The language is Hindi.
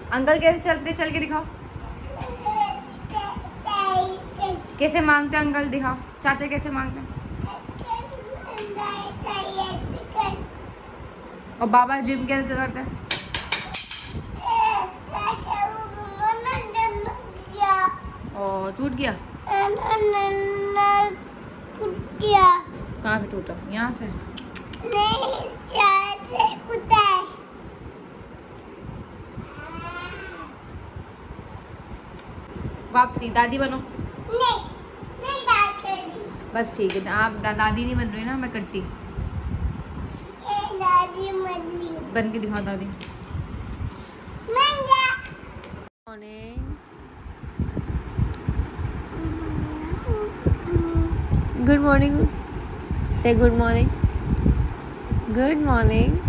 अंकल कैसे चलते, चल के दिखाओ। कैसे मांगते हैं अंकल, दिखाओ। चाचा कैसे मांगते हैं। और बाबा जिम कैसे करते हैं। और टूट गया। कहाँ से टूटा? यहाँ से। वापसी दादी बनो। नहीं बस ठीक है, आप दादी नहीं बन रही ना, मैं कट्टी दादी बन के दिखाओ दादी। मॉर्निंग, गुड मॉर्निंग, से गुड मॉर्निंग, गुड मॉर्निंग।